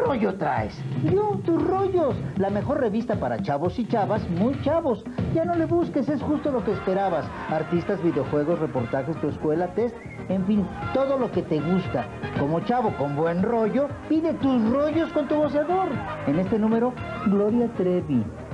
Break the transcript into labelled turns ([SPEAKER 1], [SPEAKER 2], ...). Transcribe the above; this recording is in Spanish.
[SPEAKER 1] rollo traes? Yo, Tus Rollos, la mejor revista para chavos y chavas muy chavos. Ya no le busques, es justo lo que esperabas. Artistas, videojuegos, reportajes, tu escuela, test, en fin, todo lo que te gusta. Como chavo con buen rollo, pide Tus Rollos con tu voceador. En este número, Gloria Trevi.